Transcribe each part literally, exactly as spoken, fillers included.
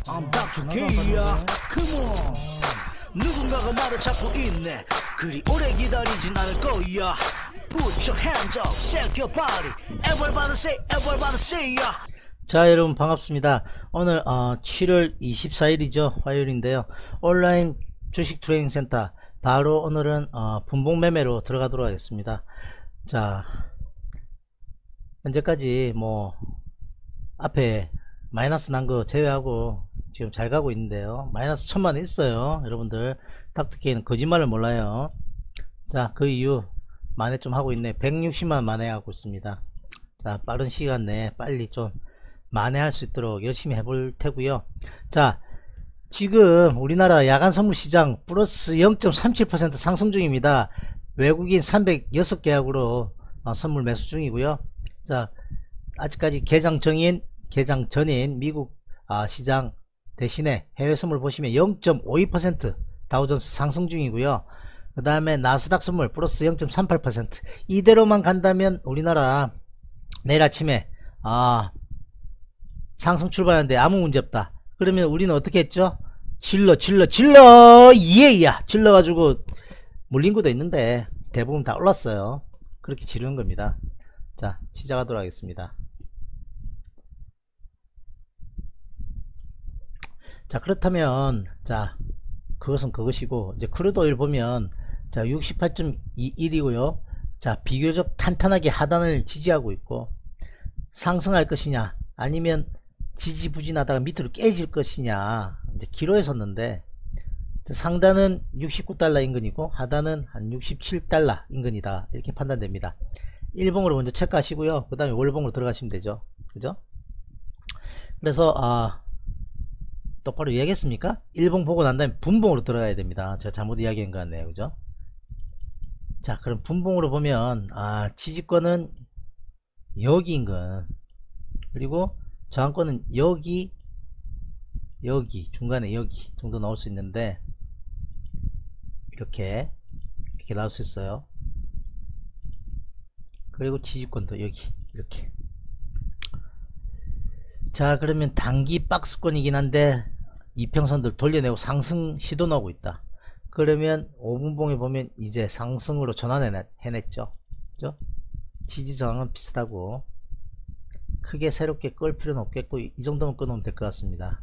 I'm doctor K야. Come on. 누군가가 말을 찾고 있네. 그리 오래 기다리진 않을 거야. Put your hands up, shake your body. Everybody say, everybody say ya. 자, 여러분 반갑습니다. 오늘 어, 칠월 이십사일이죠. 화요일인데요. 온라인 주식 트레이닝 센터 바로 오늘은 어, 분봉 매매로 들어가도록 하겠습니다. 자, 현재까지 뭐 앞에 마이너스 난 거 제외하고 지금 잘 가고 있는데요. 마이너스 천만 원 있어요. 여러분들 닥터케이는 거짓말을 몰라요. 자, 그 이유 만회 좀 하고 있네. 백육십만 만회 하고 있습니다. 자, 빠른 시간 내에 빨리 좀 만회할 수 있도록 열심히 해볼 테고요. 자, 지금 우리나라 야간 선물 시장 플러스 영 점 삼칠 퍼센트 상승 중입니다. 외국인 삼백육 계약으로 어, 선물 매수 중이고요. 자, 아직까지 개장 전인 개장 전인 미국 아, 시장 대신에 해외 선물 보시면 영 점 오이 퍼센트 다우존스 상승 중이고요. 그 다음에 나스닥 선물 플러스 영 점 삼팔 퍼센트. 이대로만 간다면 우리나라 내일 아침에 아 상승 출발하는데 아무 문제 없다. 그러면 우리는 어떻게 했죠? 질러 질러 질러 예야 질러 가지고 물린 것도 있는데 대부분 다 올랐어요. 그렇게 지르는 겁니다. 자, 시작하도록 하겠습니다. 자, 그렇다면 자 그것은 그것이고, 이제 크루드 오일 보면 자 육십팔 점 이일이고요 자, 비교적 탄탄하게 하단을 지지하고 있고, 상승할 것이냐 아니면 지지부진하다가 밑으로 깨질 것이냐, 이제 기로에 섰는데 상단은 육십구 달러 인근이고 하단은 한 육십칠 달러 인근이다, 이렇게 판단됩니다. 일봉으로 먼저 체크하시고요. 그 다음에 월봉으로 들어가시면 되죠. 그죠? 그래서 아 똑바로 이야기했습니까? 일봉 보고 난 다음에 분봉으로 들어가야 됩니다. 제가 잘못 이야기한 것 같네요. 그죠? 자, 그럼 분봉으로 보면 아 지지권은 여기 인근, 그리고 저항권은 여기 여기 중간에 여기 정도 나올 수 있는데, 이렇게 이렇게 나올 수 있어요. 그리고 지지권도 여기 이렇게. 자, 그러면 단기 박스권이긴 한데 이평선들 돌려내고 상승 시도 나오고 있다. 그러면 오 분봉에 보면 이제 상승으로 전환해냈죠. 그죠? 지지 저항은 비슷하고 크게 새롭게 끌 필요는 없겠고, 이 정도면 끊으면 될 것 같습니다.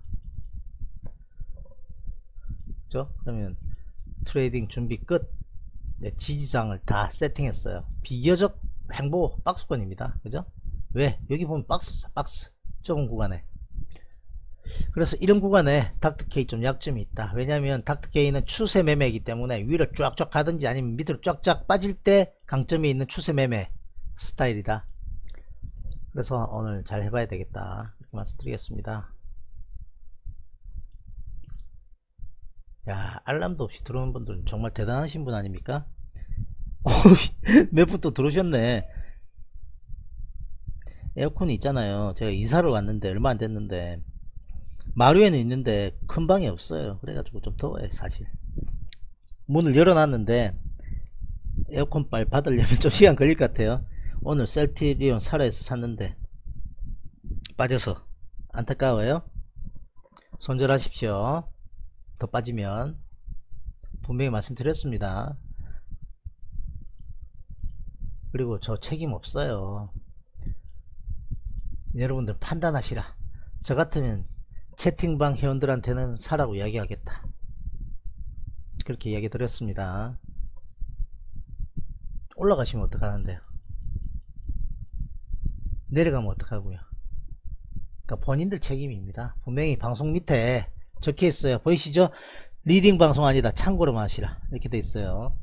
그죠? 그러면 트레이딩 준비 끝. 네, 지지장을 다 세팅했어요. 비교적 횡보 박스권입니다. 그죠? 왜? 여기 보면 박스 박스 좁은 구간에. 그래서 이런 구간에 닥터케이 좀 약점이 있다. 왜냐하면 닥터케이는 추세 매매이기 때문에 위로 쫙쫙 가든지 아니면 밑으로 쫙쫙 빠질 때 강점이 있는 추세 매매 스타일이다. 그래서 오늘 잘 해봐야 되겠다, 이렇게 말씀드리겠습니다. 야, 알람도 없이 들어오는 분들은 정말 대단하신 분 아닙니까? 몇 분 또 들어오셨네. 에어컨이 있잖아요. 제가 이사를 왔는데 얼마 안 됐는데 마루에는 있는데 큰 방이 없어요. 그래가지고 좀 더워요. 사실 문을 열어놨는데 에어컨 빨 받으려면 좀 시간 걸릴 것 같아요. 오늘 셀트리온 사라에서 샀는데 빠져서 안타까워요. 손절하십시오. 더 빠지면. 분명히 말씀드렸습니다. 그리고 저 책임 없어요. 여러분들 판단하시라. 저 같으면 채팅방 회원들한테는 사라고 이야기하겠다, 그렇게 이야기 드렸습니다. 올라가시면 어떡하는데요? 내려가면 어떡하고요? 그러니까 본인들 책임입니다. 분명히 방송 밑에 적혀 있어요. 보이시죠? 리딩 방송 아니다, 참고로만 하시라, 이렇게 돼 있어요.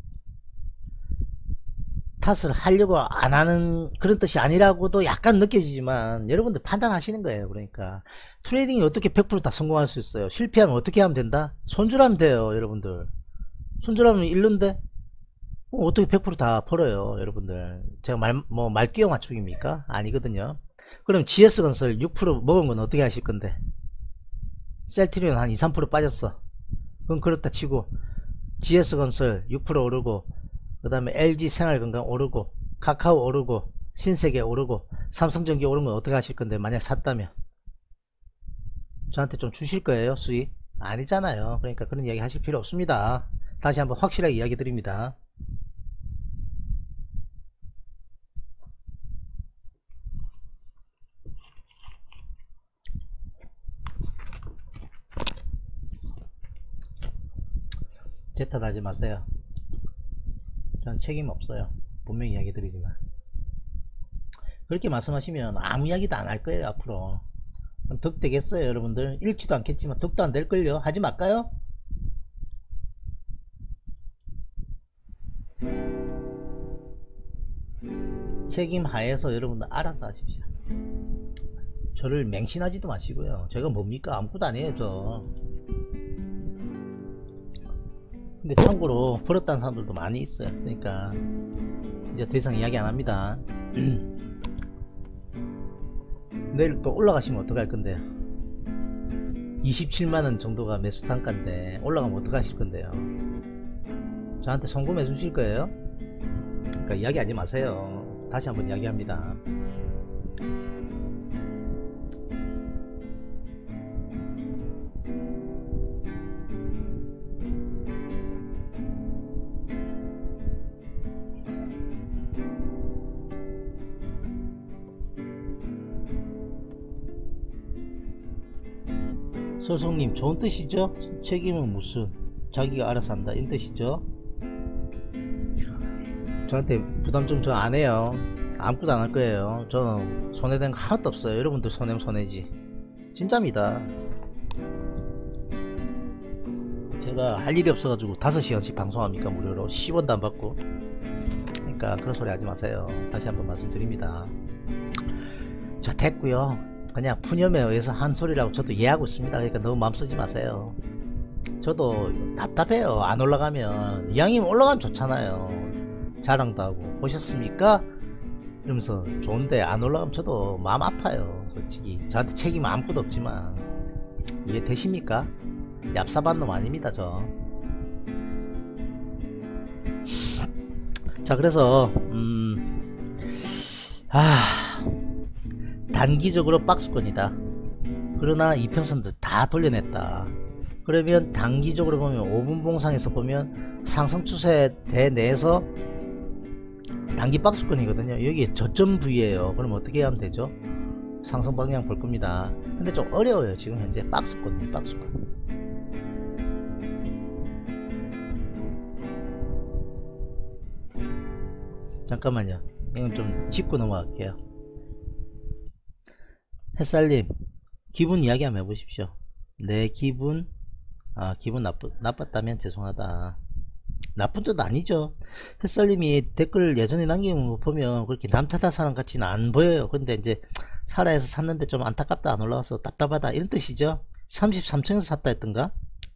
탓을 하려고 안 하는 그런 뜻이 아니라고도 약간 느껴지지만 여러분들 판단하시는 거예요. 그러니까 트레이딩이 어떻게 백 퍼센트 다 성공할 수 있어요? 실패하면 어떻게 하면 된다? 손절하면 돼요. 여러분들 손절하면 잃는데 어, 어떻게 백 퍼센트 다 벌어요? 여러분들 제가 말, 뭐 말귀여 맞추기입니까? 아니거든요. 그럼 지에스건설 육 퍼센트 먹은 건 어떻게 하실 건데? 셀트리온 한 이, 삼 퍼센트 빠졌어. 그럼 그렇다 치고 지에스건설 육 퍼센트 오르고, 그 다음에 엘지생활건강 오르고, 카카오 오르고, 신세계 오르고, 삼성전기 오른 건 어떻게 하실 건데? 만약 샀다면 저한테 좀 주실 거예요, 수익? 아니잖아요. 그러니까 그런 이야기 하실 필요 없습니다. 다시 한번 확실하게 이야기 드립니다. 제 탓하지 마세요. 저는 책임 없어요. 분명히 이야기 드리지만. 그렇게 말씀하시면 아무 이야기도 안 할 거예요, 앞으로. 그럼 득 되겠어요, 여러분들? 잃지도 않겠지만 득도 안 될걸요? 하지 말까요? 책임 하에서 여러분들 알아서 하십시오. 저를 맹신하지도 마시고요. 제가 뭡니까? 아무것도 아니에요, 저. 근데 참고로 버렸다는 사람들도 많이 있어요. 그러니까 이제 더 이상 이야기 안 합니다. 내일 또 올라가시면 어떡할 건데요? 이십칠만원 정도가 매수 단가인데 올라가면 어떡하실 건데요? 저한테 송금해 주실 거예요? 그러니까 이야기하지 마세요. 다시 한번 이야기합니다. 소송님, 좋은 뜻이죠? 책임은 무슨 자기가 알아서 한다 이런 뜻이죠? 저한테 부담 좀 저 안 해요. 아무것도 안 할 거예요. 저는 손해된 거 하나도 없어요. 여러분들 손해면 손해지. 진짜입니다. 제가 할 일이 없어가지고 다섯 시간씩 방송합니까? 무료로 십 원도 안 받고. 그러니까 그런 소리 하지 마세요. 다시 한번 말씀드립니다. 자, 됐고요. 그냥 푸념에 의해서 한 소리라고 저도 이해하고 있습니다. 그러니까 너무 마음 쓰지 마세요. 저도 답답해요. 안 올라가면. 이왕이면 올라가면 좋잖아요. 자랑도 하고 보셨습니까? 이러면서 좋은데 안 올라가면 저도 마음 아파요. 솔직히 저한테 책임 아무것도 없지만 이해되십니까? 얍삽한 놈 아닙니다, 저. 자, 그래서 음... 아... 단기적으로 박스권이다. 그러나 이평선도 다 돌려냈다. 그러면 단기적으로 보면 오 분 봉상에서 보면 상승 추세 대내에서 단기 박스권이거든요. 여기 저점 부위에요. 그럼 어떻게 하면 되죠? 상승 방향 볼 겁니다. 근데 좀 어려워요. 지금 현재 박스권이에요. 박스권. 잠깐만요. 이건 좀 짚고 넘어갈게요. 햇살님, 기분 이야기 한번 해보십시오. 내 기분, 아, 기분 나쁘, 나빴다면 죄송하다. 나쁜 뜻 아니죠. 햇살님이 댓글 예전에 남긴 거 보면 그렇게 남 탓할 사람 같지는 안 보여요. 근데 이제 살아에서 샀는데 좀 안타깝다, 안 올라와서 답답하다, 이런 뜻이죠. 삼십삼 층에서 샀다 했던가?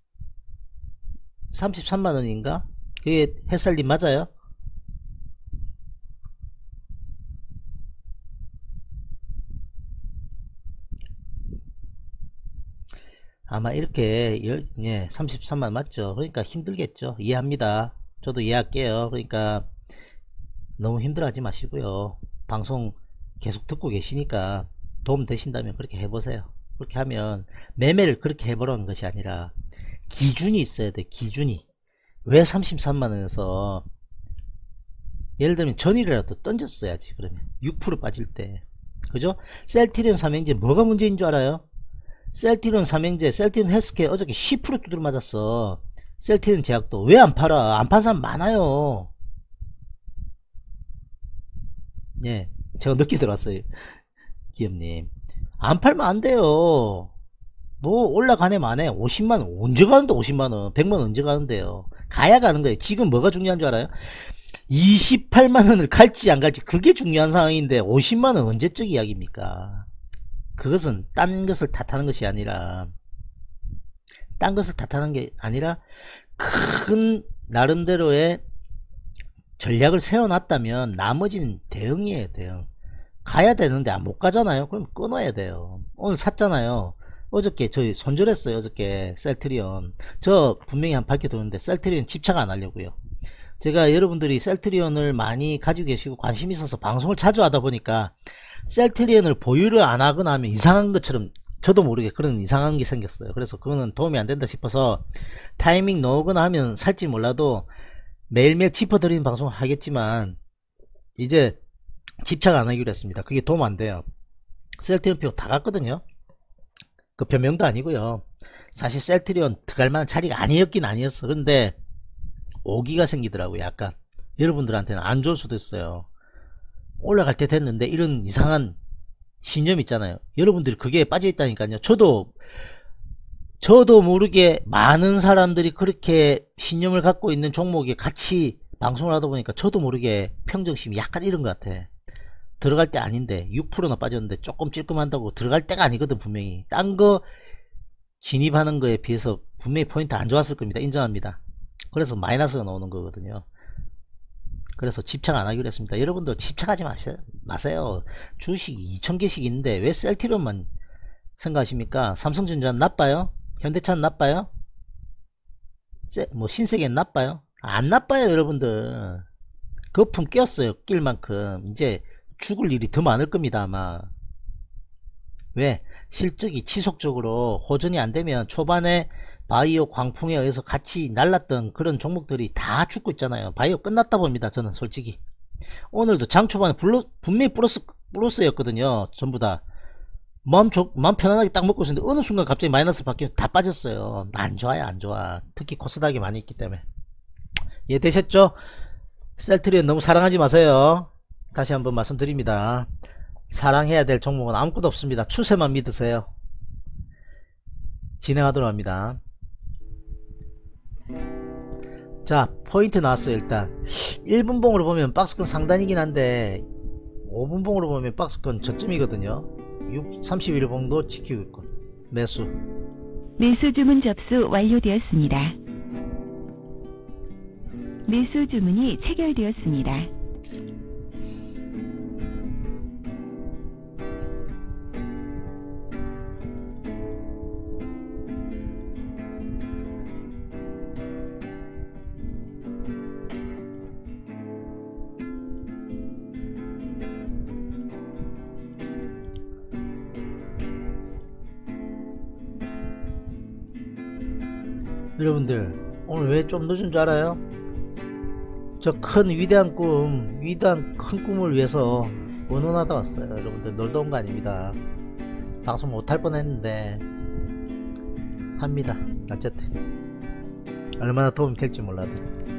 삼십삼만 원인가? 그게 햇살님 맞아요? 아마 이렇게 예, 삼십삼만 맞죠. 그러니까 힘들겠죠. 이해합니다. 저도 이해할게요. 그러니까 너무 힘들어하지 마시고요. 방송 계속 듣고 계시니까 도움 되신다면 그렇게 해보세요. 그렇게 하면 매매를 그렇게 해보라는 것이 아니라 기준이 있어야 돼. 기준이. 왜 삼십삼만 원에서 예를 들면 전일이라도 던졌어야지. 그러면 육 퍼센트 빠질 때, 그죠? 셀트리온 삼형제 뭐가 문제인 줄 알아요? 셀트리온 삼형제, 셀트리온 헬스케어 어저께 십 퍼센트 두드려 맞았어. 셀트리온 제약도 왜 안 팔아? 안 판 사람 많아요. 예, 제가 늦게 들어왔어요. 기업님, 안 팔면 안 돼요. 뭐 올라가네 마네. 오십만 원 언제 가는데? 오십만 원, 백만 원 언제 가는데요? 가야 가는 거예요. 지금 뭐가 중요한 줄 알아요? 이십팔만 원을 갈지 안 갈지, 그게 중요한 상황인데 오십만 원 언제적 이야기입니까? 그것은 딴 것을 탓하는 것이 아니라 딴 것을 탓하는 게 아니라 큰 나름대로의 전략을 세워놨다면 나머지는 대응이에요. 대응. 가야 되는데 못 가잖아요. 그럼 끊어야 돼요. 오늘 샀잖아요. 어저께 저희 손절했어요. 어저께 셀트리온. 저 분명히 한 밝혀두는데 셀트리온 집착 안 하려고요. 제가 여러분들이 셀트리온을 많이 가지고 계시고 관심 있어서 방송을 자주 하다 보니까 셀트리온을 보유를 안 하거나 하면 이상한 것처럼 저도 모르게 그런 이상한 게 생겼어요. 그래서 그거는 도움이 안 된다 싶어서 타이밍 넣거나 하면 살지 몰라도 매일매일 짚어드리는 방송을 하겠지만 이제 집착 안 하기로 했습니다. 그게 도움 안 돼요. 셀트리온 표 다 갔거든요. 그 변명도 아니고요. 사실 셀트리온 들어갈 만한 자리가 아니었긴 아니었어. 근데 오기가 생기더라고요. 약간 여러분들한테는 안 좋을 수도 있어요. 올라갈 때 됐는데 이런 이상한 신념 있잖아요. 여러분들이 그게 빠져 있다니까요. 저도 저도 모르게 많은 사람들이 그렇게 신념을 갖고 있는 종목에 같이 방송을 하다 보니까 저도 모르게 평정심이 약간 이런 것 같아. 들어갈 때 아닌데 육 퍼센트나 빠졌는데 조금 찔끔한다고 들어갈 때가 아니거든. 분명히 딴 거 진입하는 거에 비해서 분명히 포인트 안 좋았을 겁니다. 인정합니다. 그래서 마이너스가 나오는 거거든요. 그래서 집착 안 하기로 했습니다. 여러분들 집착하지 마세요. 마세요. 주식이 이천 개씩 있는데 왜 셀트리온만 생각하십니까? 삼성전자는 나빠요? 현대차는 나빠요? 세, 뭐 신세계는 나빠요? 안 나빠요. 여러분들 거품 꼈어요. 낄 만큼. 이제 죽을 일이 더 많을 겁니다. 아마. 왜? 실적이 지속적으로 호전이 안 되면 초반에 바이오 광풍에 의해서 같이 날랐던 그런 종목들이 다 죽고 있잖아요. 바이오 끝났다 봅니다. 저는 솔직히 오늘도 장 초반에 블루, 분명히 플러스, 플러스였거든요. 전부 다 마음, 조, 마음 편안하게 딱 먹고 있었는데 어느 순간 갑자기 마이너스 바뀌면 다 빠졌어요. 안 좋아요. 안 좋아. 특히 코스닥이 많이 있기 때문에. 이해되셨죠? 셀트리온 너무 사랑하지 마세요. 다시 한번 말씀드립니다. 사랑해야 될 종목은 아무것도 없습니다. 추세만 믿으세요. 진행하도록 합니다. 자, 포인트 나왔어요. 일단 일 분 봉으로 보면 박스권 상단이긴 한데 오 분 봉으로 보면 박스권 저점이거든요. 삼십일 봉도 지키고 있고. 매수 매수 주문 접수 완료되었습니다. 매수 주문이 체결되었습니다. 여러분들 오늘 왜 좀 늦은 줄 알아요? 저 큰 위대한 꿈 위대한 큰 꿈을 위해서 원원하다 왔어요. 여러분들 놀다 온 거 아닙니다. 방송 못할 뻔했는데 합니다. 어쨌든 얼마나 도움이 될지 몰라도.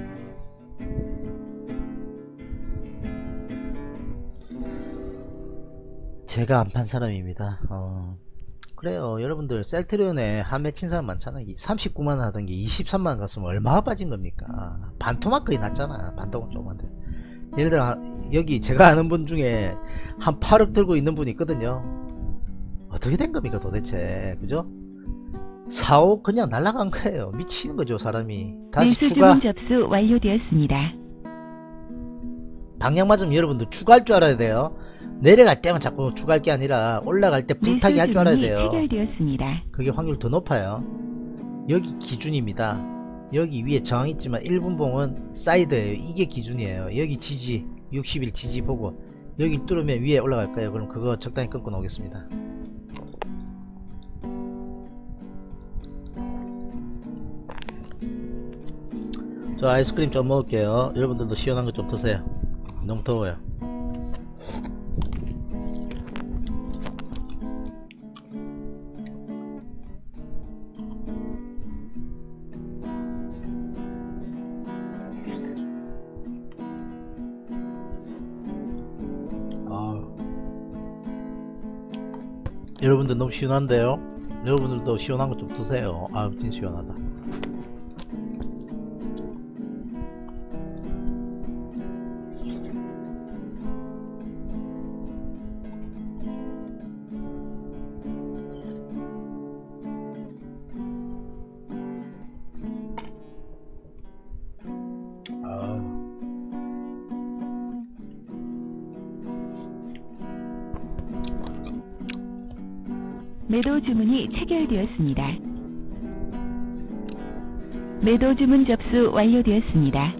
제가 안 판 사람입니다. 어. 그래요. 여러분들 셀트리온에 한 매 친 사람 많잖아. 삼십구만 원 하던 게 이십삼만 원 갔으면 얼마나 빠진 겁니까? 반토막 거의 났잖아. 반토막 조금한데. 예를 들어 여기 제가 아는 분 중에 한 팔억 들고 있는 분이 있거든요. 어떻게 된 겁니까 도대체? 그죠? 사억 그냥 날라간 거예요. 미치는 거죠 사람이. 다시 매수 추가 주문 접수 완료되었습니다. 방향 맞으면 여러분들 추가할 줄 알아야 돼요. 내려갈 때만 자꾸 추가할 게 아니라 올라갈 때 불타기 할 줄 알아야 돼요. 체결되었습니다. 그게 확률 더 높아요. 여기 기준입니다. 여기 위에 저항 있지만 일 분 봉은 사이드예요. 이게 기준이에요. 여기 지지 육십 일 지지 보고 여기 뚫으면 위에 올라갈 거예요. 그럼 그거 적당히 끊고 나오겠습니다. 저 아이스크림 좀 먹을게요. 여러분들도 시원한 거 좀 드세요. 너무 더워요. 여러분들 너무 시원한데요? 여러분들도 시원한 거 좀 드세요. 아, 진짜 시원하다. 매도 주문이 체결되었습니다. 매도 주문 접수 완료되었습니다.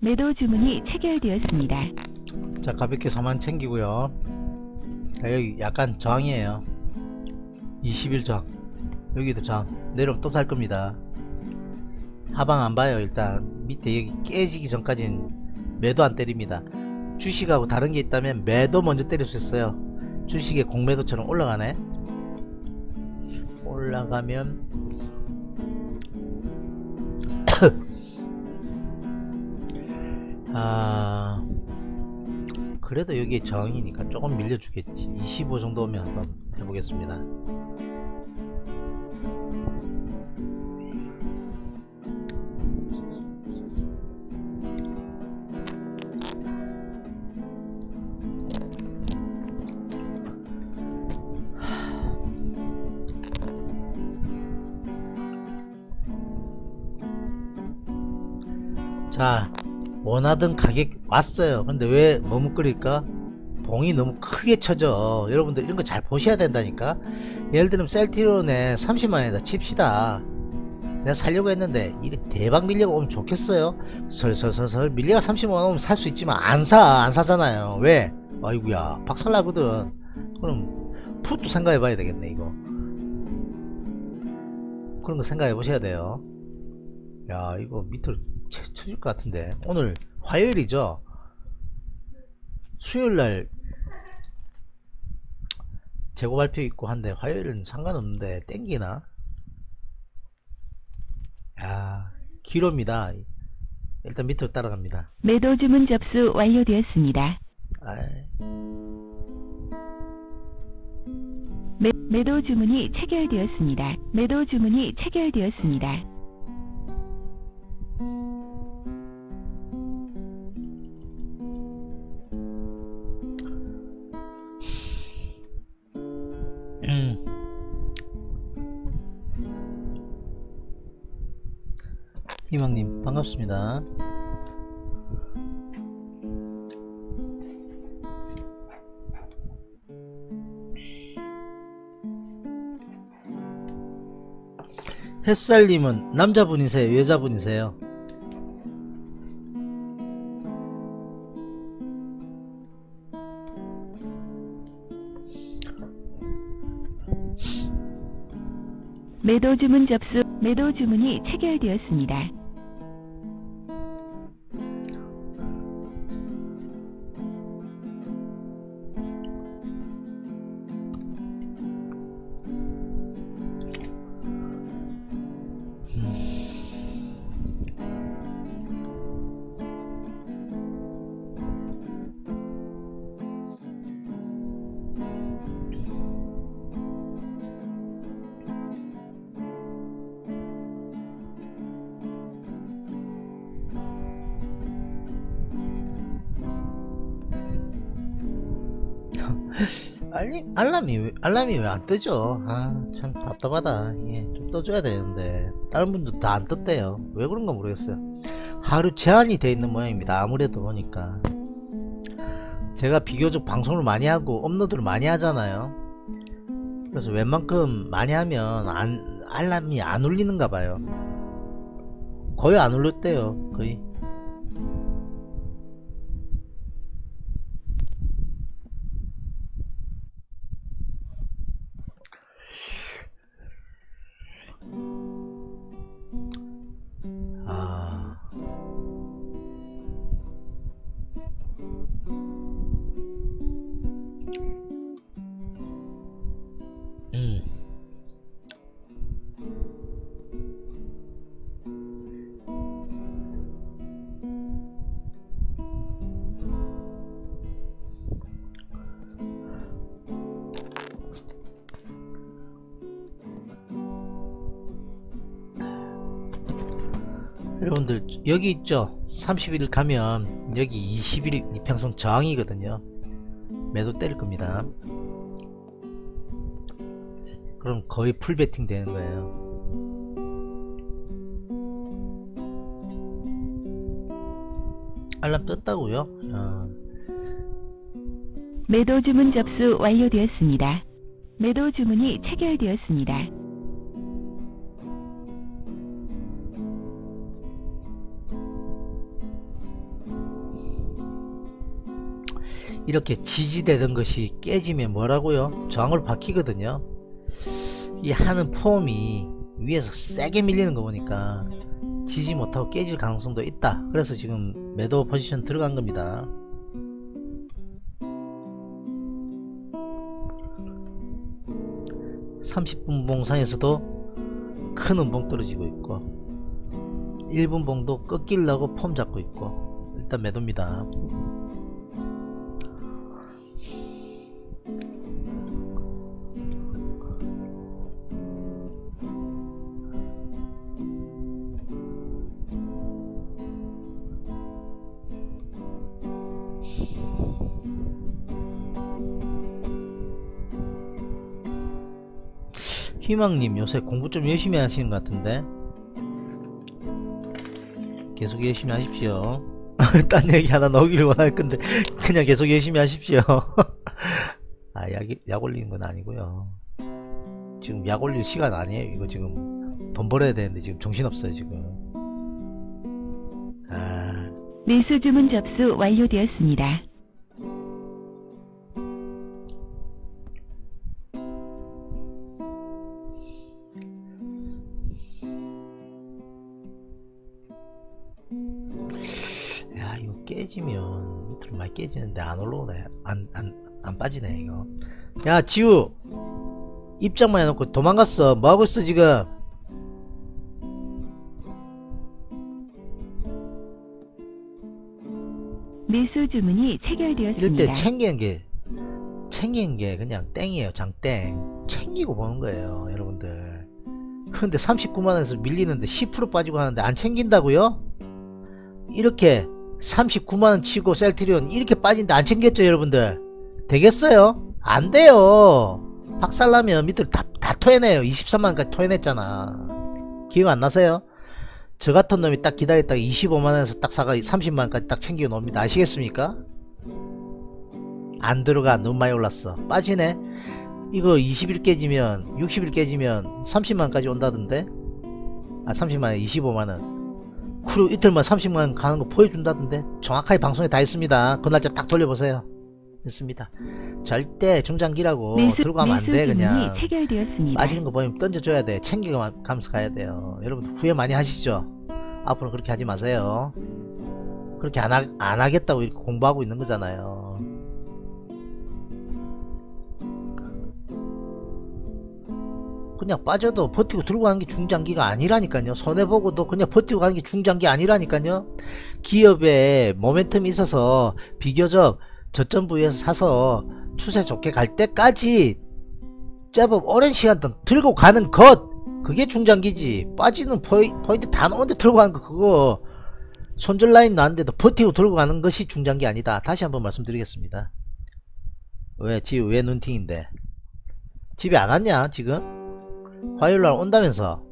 매도 주문이 체결되었습니다. 자, 가볍게 사만 챙기고요. 자, 여기 약간 저항이에요. 이십 일 저항. 여기도 저항. 내려오면 또 살 겁니다. 하방 안 봐요. 일단 밑에 여기 깨지기 전까지는 매도 안 때립니다. 주식하고 다른 게 있다면 매도 먼저 때릴 수 있어요. 주식의 공매도처럼 올라가네. 올라가면 아 그래도 여기 저항이니까 조금 밀려주겠지. 이십오 정도 오면 한번 해보겠습니다. 자, 원하던 가격 왔어요. 근데 왜 머뭇거릴까? 봉이 너무 크게 쳐져. 여러분들 이런 거 잘 보셔야 된다니까. 예를 들면 셀트리온에 삼십만 원에다 칩시다. 내가 살려고 했는데 이렇게 대박 밀려가 오면 좋겠어요. 설설설설 밀려가 삼십만 원 오면 살 수 있지만 안 사, 안 사잖아요. 왜? 아이구야 박살나거든. 그럼 풋도 생각해 봐야 되겠네. 이거 그런 거 생각해 보셔야 돼요. 야, 이거 밑으로 쳐, 쳐질 것 같은데. 오늘 화요일이죠. 수요일날 재고 발표 있고 한데 화요일은 상관없는데 땡기나? 야, 기로입니다. 일단 밑으로 따라갑니다. 매도 주문 접수 완료되었습니다. 아이. 매, 매도 주문이 체결되었습니다. 매도 주문이 체결되었습니다. 음. 희망님 반갑습니다. 햇살님은 남자분이세요? 여자분이세요? 매도 주문 접수. 매도 주문이 체결되었습니다. 알림, 알람이 왜- 알람이 왜 안 뜨죠? 아 참 답답하다. 예, 좀 떠줘야 되는데 다른 분도 다 안 떴대요. 왜 그런가 모르겠어요. 하루 제한이 돼 있는 모양입니다. 아무래도 보니까 제가 비교적 방송을 많이 하고 업로드를 많이 하잖아요. 그래서 웬만큼 많이 하면 안, 알람이 안 울리는가 봐요. 거의 안 울렸대요. 거의. 아. 음. 여러분들 여기 있죠. 삼십 일 가면 여기 이십 일 이평선 저항이거든요. 매도 때릴 겁니다. 그럼 거의 풀 베팅 되는 거예요. 알람 떴다고요? 야. 매도 주문 접수 완료되었습니다. 매도 주문이 체결되었습니다. 이렇게 지지되던 것이 깨지면 뭐라고요? 저항으로 바뀌거든요. 이 하는 폼이 위에서 세게 밀리는 거 보니까 지지 못하고 깨질 가능성도 있다. 그래서 지금 매도 포지션 들어간 겁니다. 삼십 분 봉상에서도 큰 음봉 떨어지고 있고 일 분 봉도 꺾이려고 폼 잡고 있고 일단 매도입니다. 희망님 요새 공부 좀 열심히 하시는 것 같은데 계속 열심히 하십시오. 딴 얘기 하나 넣기를 원할 건데 그냥 계속 열심히 하십시오. 아, 약, 약 올리는 건 아니고요. 지금 약 올릴 시간 아니에요. 이거 지금 돈 벌어야 되는데 지금 정신없어요 지금. 아, 매수 주문 접수 완료되었습니다. 야, 이거 깨지면 밑으로 많이 깨지는데 안 올라오네. 안, 안, 안 빠지네 이거. 야, 지우 입장만 해놓고 도망갔어. 뭐하고 있어 지금? 매수 주문이 체결되었습니다. 이럴 때 챙기는 게 챙기는 게 그냥 땡이에요. 장땡. 챙기고 보는 거예요 여러분들. 그런데 삼십구만 원에서 밀리는데 십 퍼센트 빠지고 하는데 안 챙긴다고요? 이렇게 삼십구만 원 치고 셀트리온 이렇게 빠진데 안 챙겼죠 여러분들? 되겠어요? 안 돼요. 박살나면 밑으로 다, 다 토해내요. 이십삼만 원까지 토해냈잖아. 기억 안 나세요? 저 같은 놈이 딱 기다렸다가 이십오만 원에서 딱 사가 삼십만 원까지 딱 챙겨 놓습니다. 아시겠습니까? 안 들어가. 너무 많이 올랐어. 빠지네. 이거 이십 일 깨지면 육십 일 깨지면 삼십만 원까지 온다던데. 아, 삼십만 원 이십오만 원. 그리고 이틀만 삼십만 원 가는 거 보여준다던데. 정확하게 방송에 다 있습니다. 그 날짜 딱 돌려보세요. 있습니다. 절대 중장기라고 매수, 들고 가면 안 돼. 그냥 체결되었습니다. 빠지는 거 보면 던져줘야 돼. 챙겨가면서 가야 돼요. 여러분 후회 많이 하시죠? 앞으로 그렇게 하지 마세요. 그렇게 안, 하, 안 하겠다고 이렇게 공부하고 있는 거잖아요. 그냥 빠져도 버티고 들고 가는 게 중장기가 아니라니까요. 손해보고도 그냥 버티고 가는 게 중장기 아니라니까요. 기업에 모멘텀이 있어서 비교적 저점 부위에서 사서 추세 좋게 갈 때까지 제법 오랜 시간 동안 들고 가는 것, 그게 중장기지. 빠지는 포이, 포인트 다 놓은데 들고 가는 거, 그거 손절 라인 나왔는데도 버티고 들고 가는 것이 중장기 아니다. 다시 한번 말씀드리겠습니다. 왜 지금 왜 눈팅인데 집에 안 왔냐 지금? 화요일날 온다면서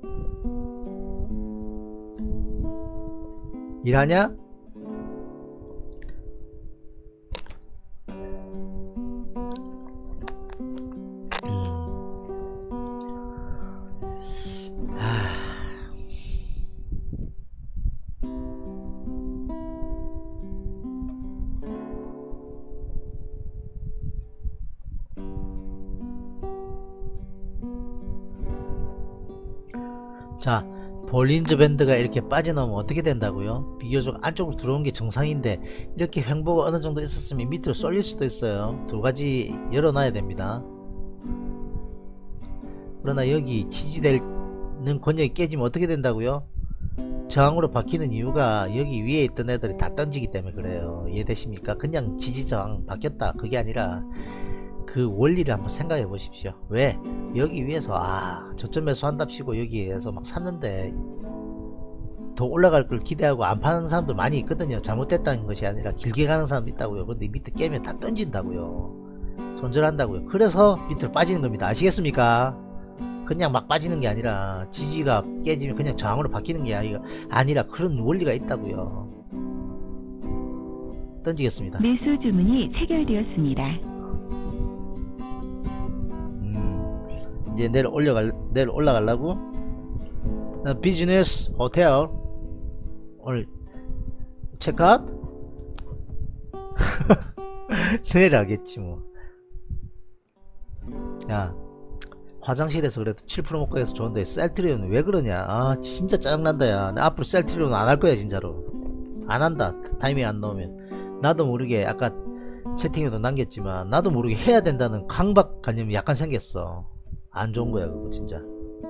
일하냐? 자, 볼린저 밴드가 이렇게 빠져나오면 어떻게 된다고요? 비교적 안쪽으로 들어오는 게 정상인데 이렇게 횡보가 어느 정도 있었으면 밑으로 쏠릴 수도 있어요. 두 가지 열어놔야 됩니다. 그러나 여기 지지되는 권역이 깨지면 어떻게 된다고요? 저항으로 바뀌는 이유가 여기 위에 있던 애들이 다 던지기 때문에 그래요. 이해되십니까? 그냥 지지저항 바뀌었다 그게 아니라 그 원리를 한번 생각해 보십시오. 왜? 여기 위에서 아 저점에서 한답시고 여기에서 막 샀는데 더 올라갈 걸 기대하고 안 파는 사람들 많이 있거든요. 잘못됐다는 것이 아니라 길게 가는 사람도 있다고요. 근데 밑에 깨면 다 던진다고요. 손절한다고요. 그래서 밑으로 빠지는 겁니다. 아시겠습니까? 그냥 막 빠지는 게 아니라 지지가 깨지면 그냥 저항으로 바뀌는 게 아니라 그런 원리가 있다고요. 던지겠습니다. 매수 주문이 체결되었습니다. 이제 내일 올려갈 내일 올라가려고 어, 비즈니스 호텔 오늘 체크아웃. 내일 하겠지 뭐. 야, 화장실에서 그래도 칠 퍼센트 먹고 해서 좋은데 셀트리온 왜 그러냐. 아 진짜 짜증난다. 야, 나 앞으로 셀트리온 안 할 거야 진짜로. 안 한다. 타이밍 안 나오면. 나도 모르게 아까 채팅에도 남겼지만 나도 모르게 해야 된다는 강박관념이 약간 생겼어. 안 좋은 거야 그거 진짜.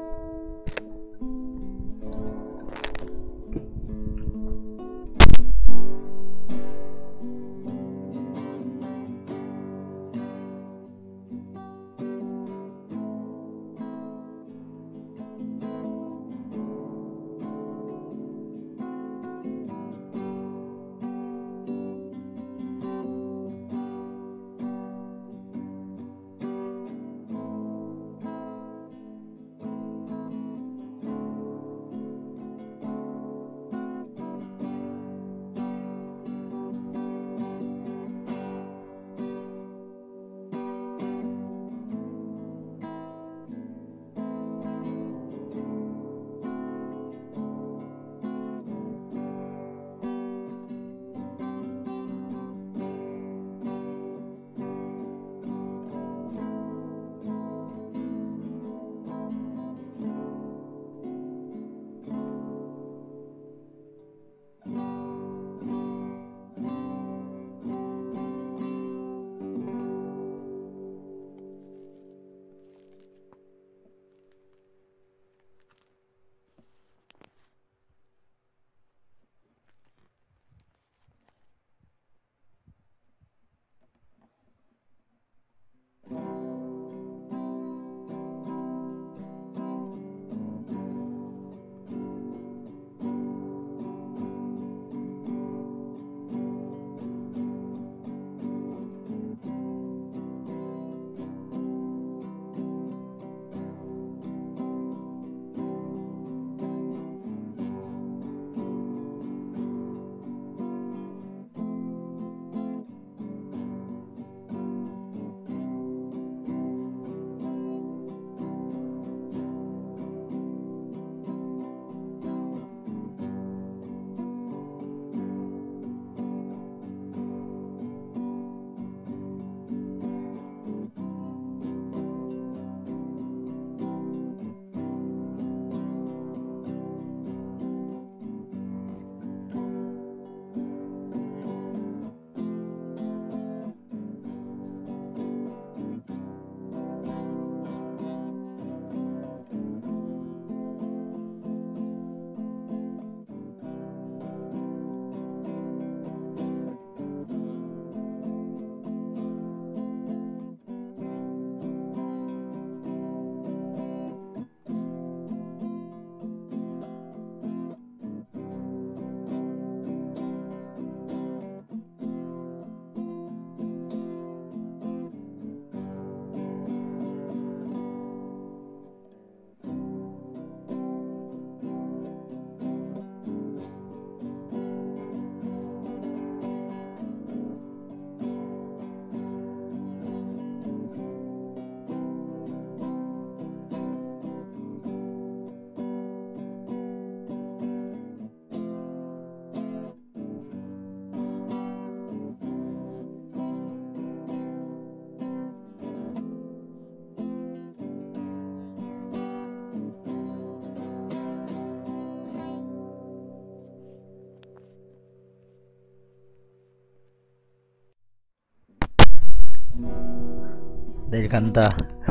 내일 간다.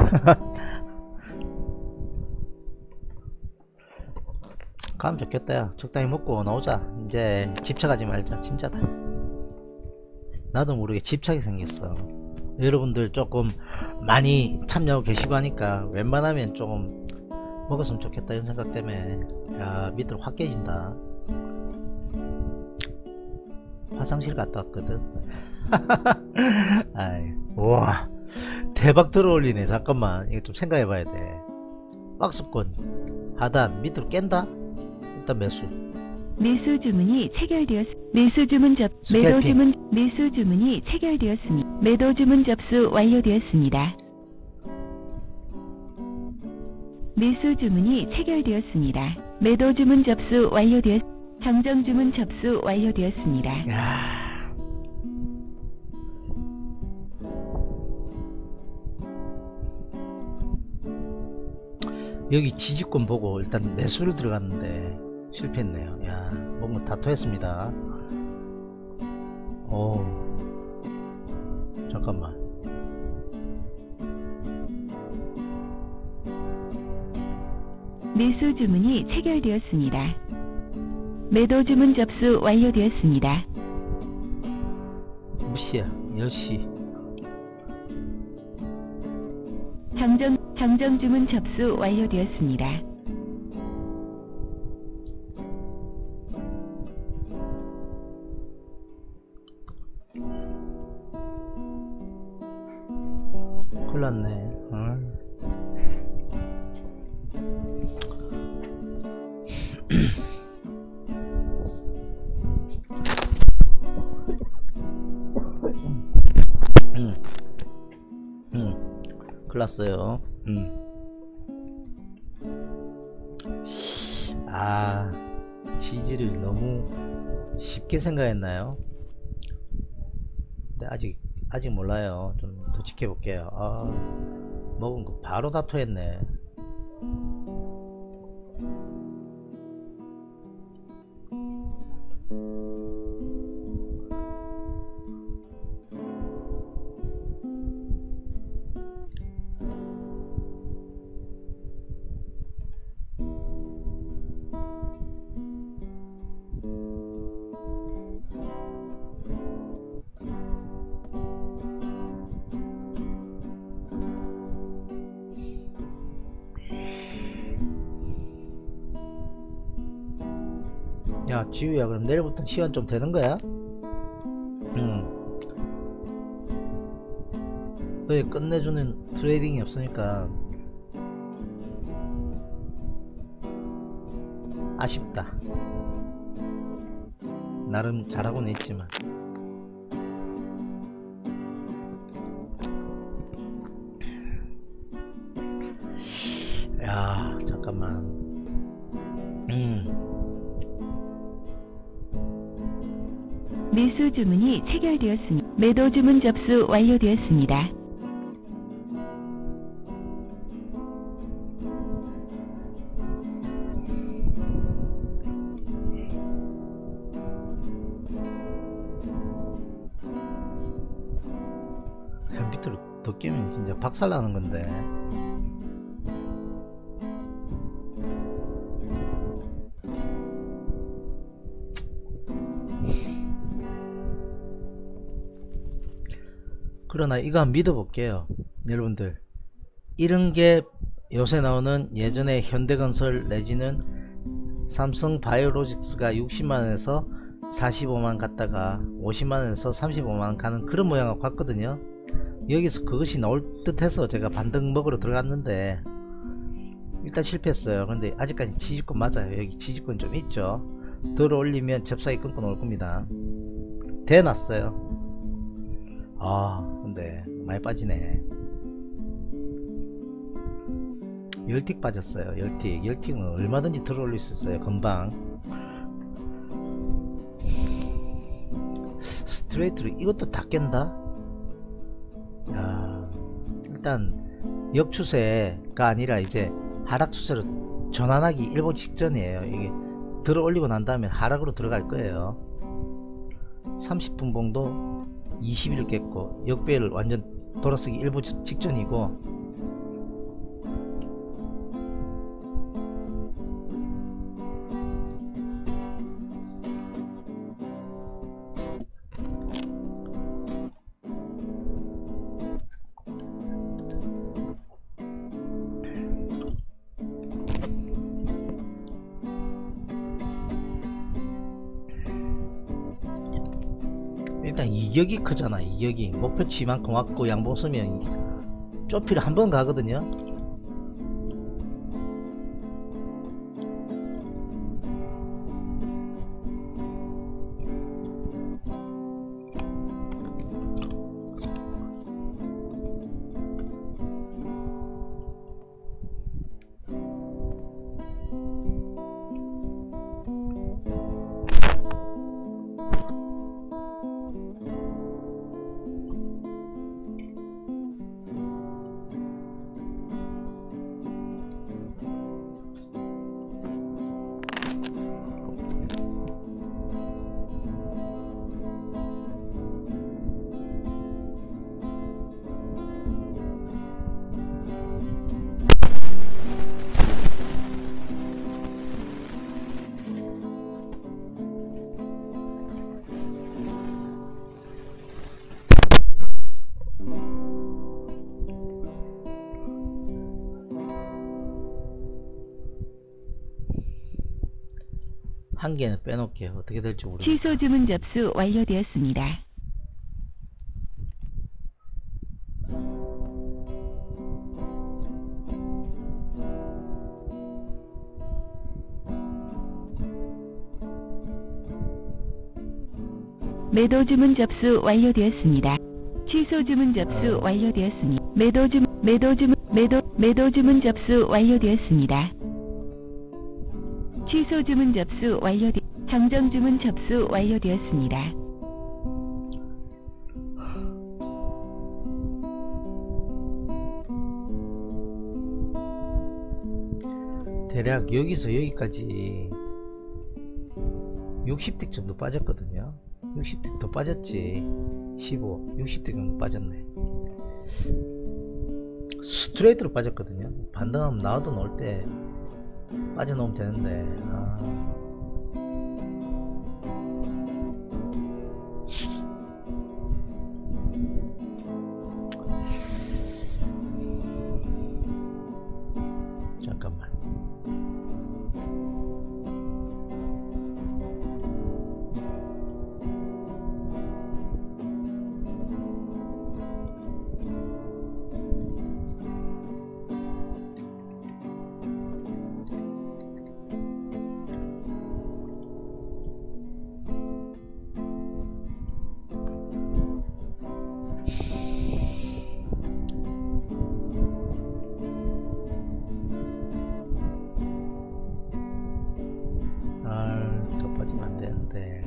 가면 좋겠다. 야, 적당히 먹고 나오자. 이제 집착하지 말자. 진짜다. 나도 모르게 집착이 생겼어. 여러분들 조금 많이 참여하고 계시고 하니까 웬만하면 조금 먹었으면 좋겠다 이런 생각 때문에 야 밑으로 확 깨진다. 화장실 갔다 왔거든. 아이, 우와 대박 들어올리네. 잠깐만 이거 좀 생각해 봐야 돼. 박스권 하단 밑으로 깬다. 일단 매수 매수 주문이 체결되었. 매수 주문 접. 매도 주문. 매수 주문이 체결되었습니다. 매도 주문 접수 완료되었습니다. 매수 주문이 체결되었습니다. 매도 주문 접수 완료되었. 정정 주문 접수 완료되었습니다. 야. 여기 지지권 보고 일단 매수를 들어갔는데 실패했네요. 야, 뭔가 다투했습니다. 오, 잠깐만. 매수 주문이 체결되었습니다. 매도 주문 접수 완료되었습니다. 몇 시야? 열 시. 정정, 정정 주문 접수 완료되었습니다. 큰일 났네. 어. 음. 음. 큰일 났어요. 음. 아, 지지를 너무 쉽게 생각했나요? 근데 아직 아직 몰라요. 좀 더 지켜볼게요. 아, 먹은 거 바로 다투했네. 야, 지우야, 그럼 내일부터 시간 좀 되는 거야? 응. 왜 끝내주는 트레이딩이 없으니까 아쉽다. 나름 잘하고는 있지만. 야, 잠깐만. 음. 매수 주문이 체결되었습니다. 매도 주문 접수 완료되었습니다. 밑으로 더 끼면 진짜 박살나는 건데. 그러나 이거 한번 믿어볼게요. 여러분들, 이런게 요새 나오는 예전에 현대건설 내지는 삼성바이오로직스가 육십만원에서 사십오만 갔다가 오십만원에서 삼십오만원 가는 그런 모양을 봤거든요. 여기서 그것이 나올 듯 해서 제가 반등 먹으러 들어갔는데 일단 실패했어요. 근데 아직까지 지지권 맞아요. 여기 지지권 좀 있죠. 들어 올리면 잽싸게 끊고 놓을 겁니다. 대놨어요. 아, 근데 많이 빠지네. 열틱 빠졌어요. 열틱. 열틱은 얼마든지 들어 올릴 수 있어요. 금방. 스트레이트로 이것도 다 깬다? 야, 일단 역추세가 아니라 이제 하락 추세로 전환하기 일보 직전이에요. 이게 들어 올리고 난 다음에 하락으로 들어갈 거예요. 삼십 분 봉도 이십 일 깼고 역배를 완전 돌아서기 일보 직전이고, 일단 이격이 크잖아. 이격이 목표치만큼 왔고 양봉 쓰면 쪼피를 한 번 가거든요. 한 개는 빼놓을게요. 어떻게 될지 모르겠다. 취소 주문 접수 완료되었습니다. 매도 주문 접수 완료되었습니다. 취소 주문 접수 어. 완료되었습니다. 매도 주문 매도 주문 매도 매도 주문 접수 완료되었습니다. 취소 주문 접수 완료되 정정 주문 접수 완료되었습니다. 대략 여기서 여기까지 육십 틱 정도 빠졌거든요. 육십 틱 더 빠졌지. 십오, 육십 틱 정도 빠졌네. 스트레이트로 빠졌거든요. 반등하면 나와도 넣을 때 빠져놓으면 되는데 아. 잠깐만. 아, 더 빠지면 안 되는데.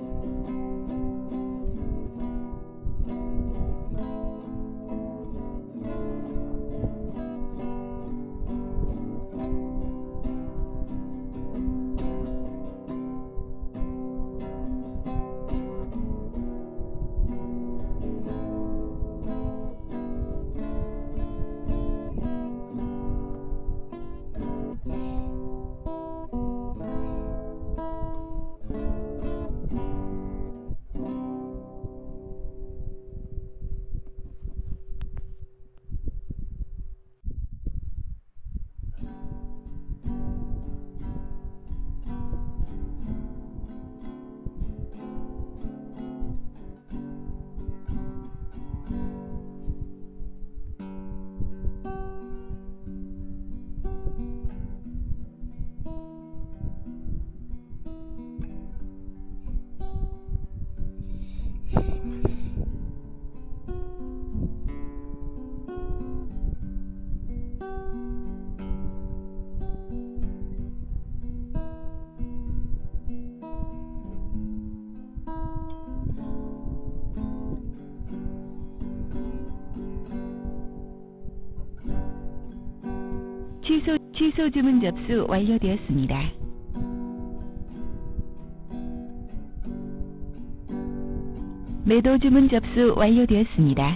취소 취소 주문 접수 완료되었습니다. 매도 주문 접수 완료되었습니다.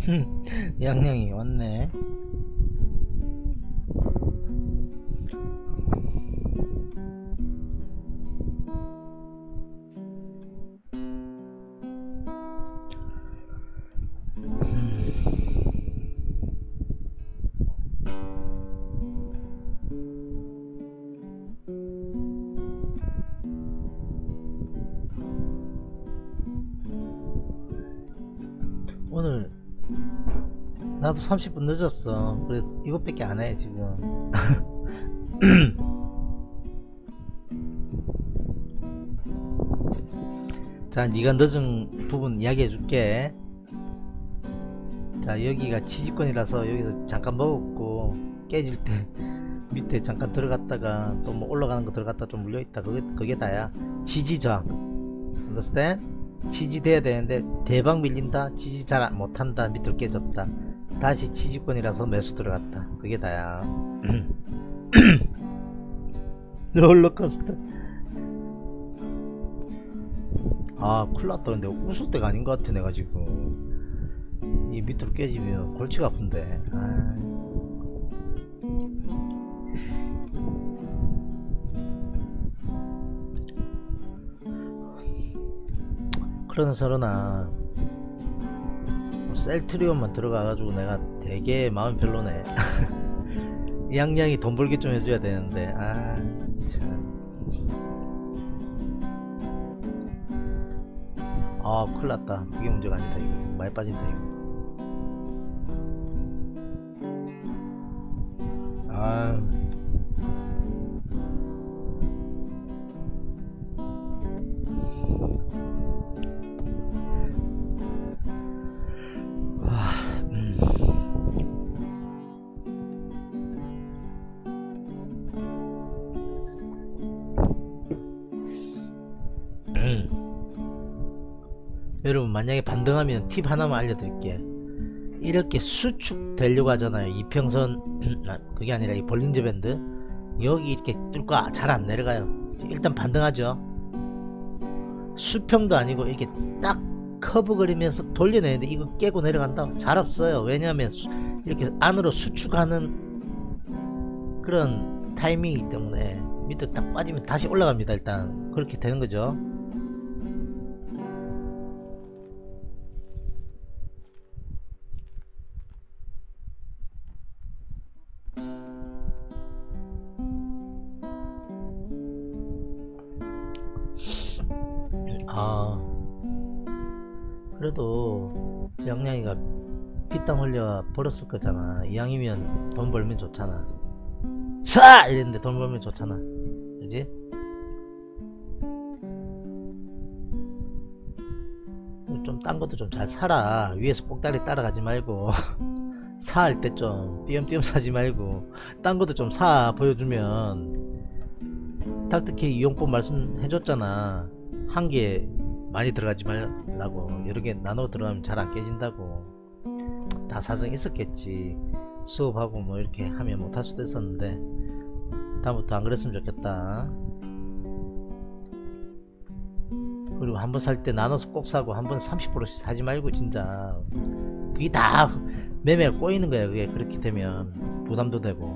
양양이 왔네. 오늘 나도 삼십 분 늦었어. 그래서 이것밖에 안 해 지금. 자, 네가 늦은 부분 이야기해 줄게. 자, 여기가 지지권이라서 여기서 잠깐 먹었고 깨질 때 밑에 잠깐 들어갔다가 또 뭐 올라가는 거 들어갔다 좀 물려있다. 그게, 그게 다야. 지지저항. understand? 지지돼야 되는데 대박 밀린다. 지지 잘 못한다. 밑으로 깨졌다. 다시 지지권이라서 매수 들어갔다. 그게 다야. 롤러코스터. 아 큰일났다. 근데 웃을 때가 아닌 것 같아. 내가 지금 이 밑으로 깨지면 골치가 아픈데. 아. 그러나 저러나 셀트리온만 들어가가지고 내가 되게 마음 별로네. 양양이 돈 벌게 좀 해줘야 되는데. 아 참. 아 큰일났다. 그게 문제가 아니다. 이거 많이 빠진다 이거. 아 여러분 만약에 반등하면 팁 하나만 알려드릴게. 이렇게 수축 되려고 하잖아요. 이평선 그게 아니라 이 볼린저 밴드 여기 이렇게 뚫고 잘 안 내려가요. 일단 반등하죠. 수평도 아니고 이렇게 딱 커브 그리면서 돌려내는데 이거 깨고 내려간다? 잘 없어요. 왜냐하면 수, 이렇게 안으로 수축하는 그런 타이밍이기 때문에 밑으로 딱 빠지면 다시 올라갑니다. 일단 그렇게 되는 거죠. 아 그래도 양양이가 피땀 흘려 벌었을 거잖아. 이왕이면 돈 벌면 좋잖아. 사! 이랬는데 돈 벌면 좋잖아. 그지? 좀 딴 것도 좀 잘 사라. 위에서 꼭다리 따라가지 말고 사 할 때 좀 띄엄띄엄 사지 말고 딴 것도 좀 사. 보여주면 닥터케이 이용법 말씀해줬잖아. 한 개 많이 들어가지 말라고. 여러 개 나눠 들어가면 잘 안 깨진다고. 다 사정 있었겠지. 수업하고 뭐 이렇게 하면 못할 수도 있었는데 다음부터 안 그랬으면 좋겠다. 그리고 한번 살 때 나눠서 꼭 사고 한 번 삼십 퍼센트씩 사지 말고. 진짜 그게 다 매매가 꼬이는 거야. 그게 그렇게 되면 부담도 되고.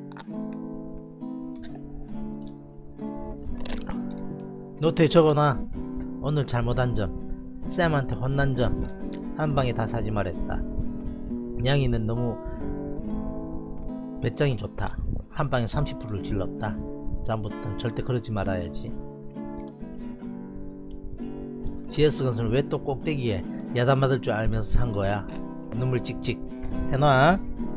노트에 적어놔. 오늘 잘못한 점, 쌤한테 혼난 점, 한방에 다 사지 말했다. 양이는 너무 배짱이 좋다. 한방에 삼십 퍼센트를 질렀다. 다음부터는 절대 그러지 말아야지. 지에스건설은 왜 또 꼭대기에 야단받을 줄 알면서 산 거야. 눈물 찍찍 해놔.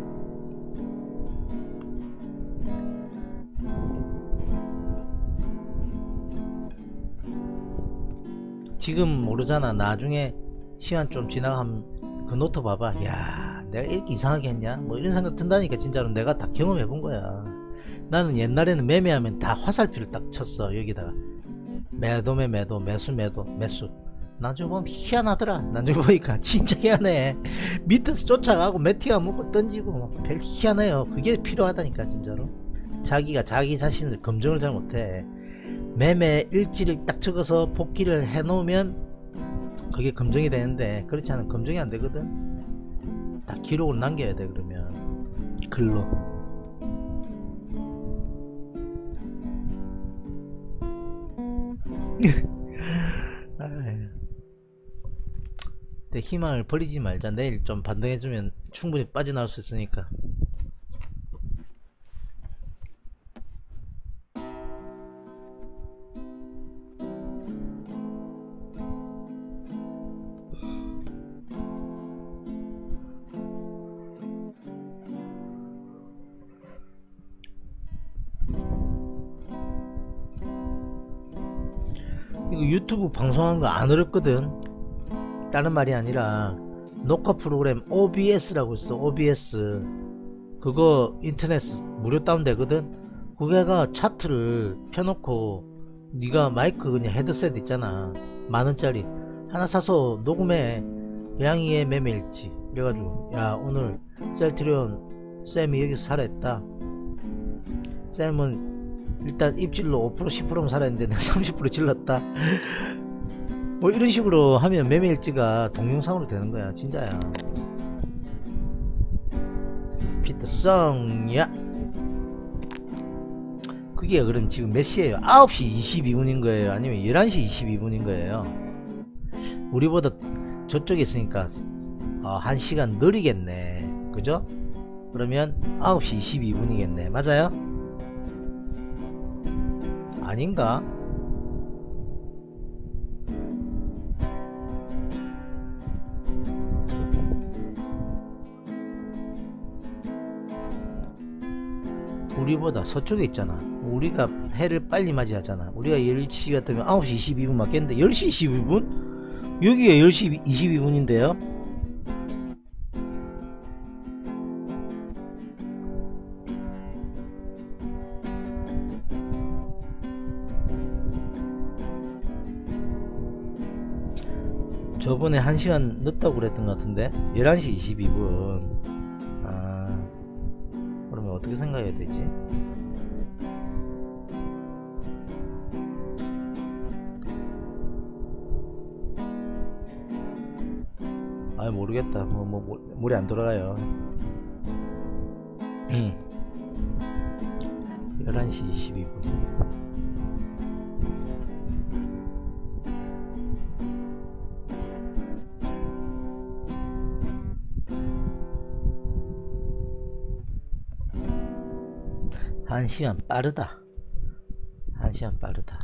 지금 모르잖아. 나중에 시간 좀 지나가면 그 노트 봐봐. 야 내가 이렇게 이상하게 했냐 뭐 이런 생각 든다니까. 진짜로 내가 다 경험해 본 거야. 나는 옛날에는 매매하면 다 화살표를 딱 쳤어. 여기다가 매도매 매도 매수 매도 매수. 나중에 보면 희한하더라. 나중에 보니까 진짜 희한해. 밑에서 쫓아가고 매티가 먹고 던지고 별 희한해요. 그게 필요하다니까 진짜로. 자기가 자기 자신을 검증을 잘 못해. 매매 일지를 딱 적어서 복귀를 해 놓으면 그게 검증이 되는데 그렇지 않으면 검증이 안 되거든. 다 기록을 남겨야 돼. 그러면 글로. 내 희망을 버리지 말자. 내일 좀 반등해주면 충분히 빠져나올 수 있으니까. 이거 유튜브 방송한 거 안 어렵거든. 다른 말이 아니라 녹화 프로그램 오비에스라고 있어. 오비에스 그거 인터넷 무료 다운되거든. 그게가 차트를 펴놓고 네가 마이크 그냥 헤드셋 있잖아 만원짜리 하나 사서 녹음해. 양이의 매매일지 그래가지고 야 오늘 셀트리온 쌤이 여기서 살아있다. 쌤은 일단 입질로 오 퍼센트 십 퍼센트만 살아있는데 내가 삼십 퍼센트 질렀다. 뭐 이런 식으로 하면 매매일지가 동영상으로 되는 거야. 진짜야. 피터성야. 그게 그럼 지금 몇 시에요? 아홉 시 이십이 분인 거예요? 아니면 열한 시 이십이 분인 거예요? 우리보다 저쪽에 있으니까 어, 한 시간 느리겠네. 그죠? 그러면 아홉 시 이십이 분이겠네. 맞아요? 아닌가? 우리보다 서쪽에 있잖아. 우리가 해를 빨리 맞이하잖아. 우리가 열 시 같으면 아홉 시 이십이 분 맞겠는데 열 시 이십이 분? 여기가 열 시 이십이 분인데요? 저번에 한 시간 늦다고 그랬던 것 같은데 열한 시 이십이 분. 아, 그러면 어떻게 생각해야 되지? 아 모르겠다. 뭐, 뭐 머리 안 돌아가요. 열한 시 이십이 분. 한 시간 빠르다. 한 시간 빠르다.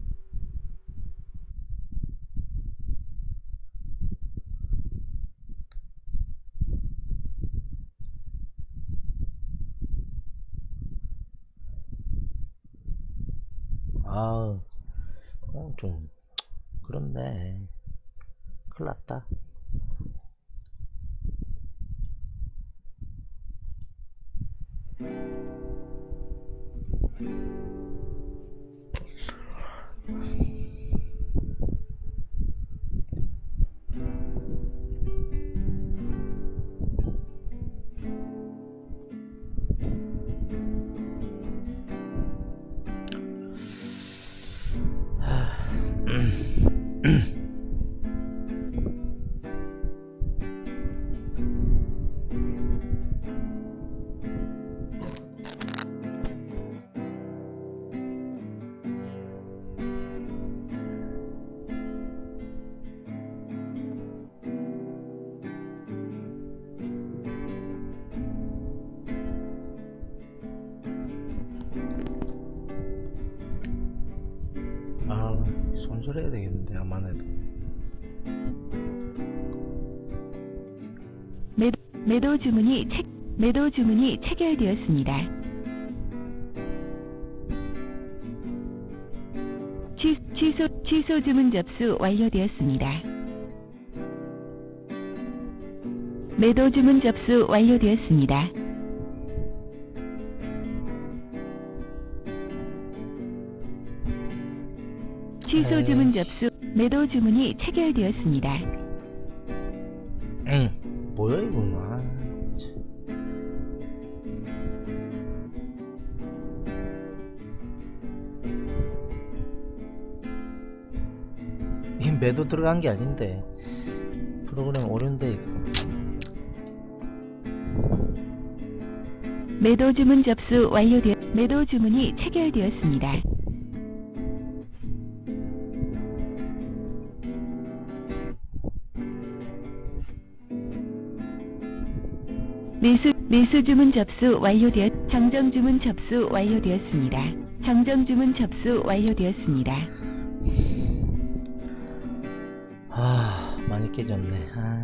아우, 어, 좀 그런데 큰일났다. 아, 손절해야 되겠는데 아만 해도. 매, 매도 주문이 체, 매도 주문이 체결되었습니다. 취, 취소 취소 주문 접수 완료되었습니다. 매도 주문 접수 완료되었습니다. 취소 주문 접수. 매도 주문이 체결되었습니다. 응, 뭐야 이건? 아, 이 매도 들어간 게 아닌데 프로그램 오류인데 이거. 매도 주문 접수 완료되었 매도 주문이 체결되었습니다. 매수 매수 주문 접수 완료되었 정정 주문 접수 완료되었습니다. 정정 주문 접수 완료되었습니다. 아, 많이 깨졌네. 아.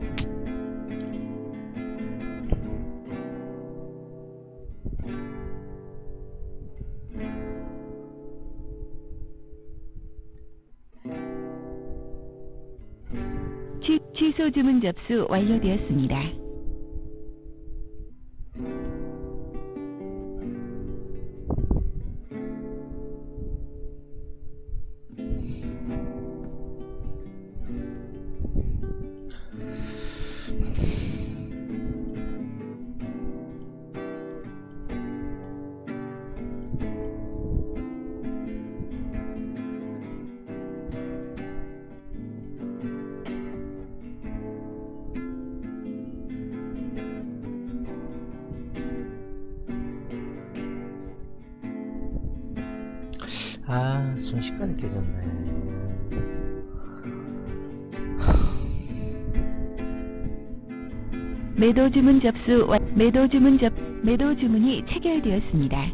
취, 취소 주문 접수 완료되었습니다. 아, 순식간에 깨졌네. 매도 주문 접수 완 매도 주문 접 매도 주문이 체결되었습니다.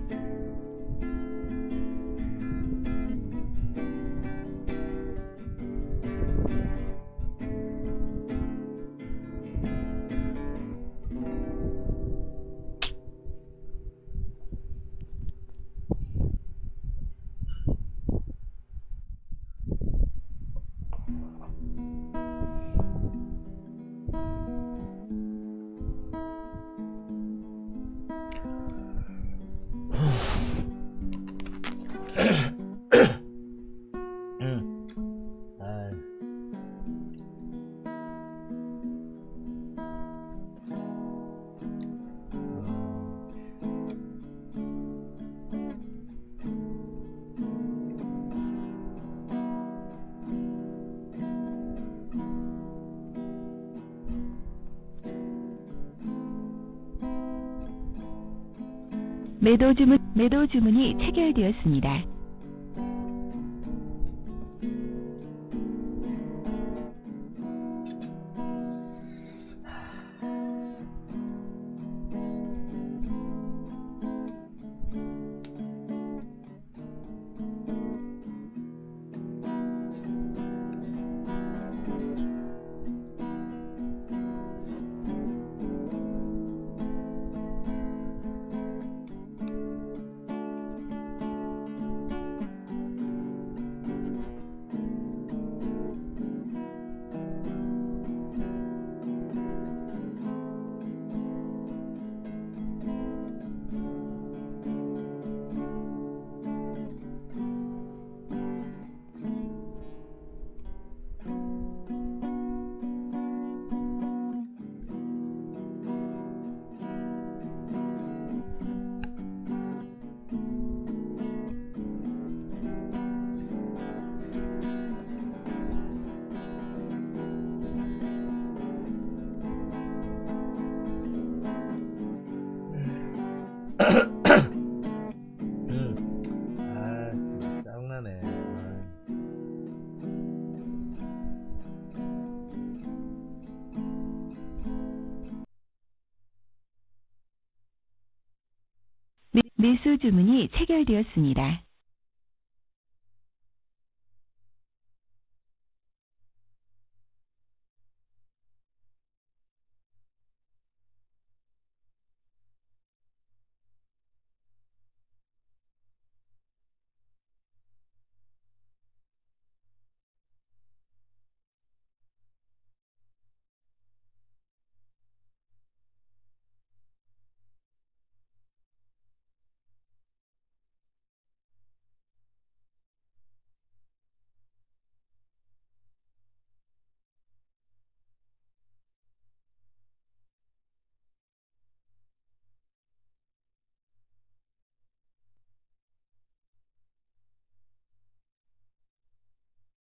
음. 아. 매도 주문 매도 주문이 체결되었습니다. 음. 아, 진짜 짜증나네. 매, 매수 주문이 체결되었습니다.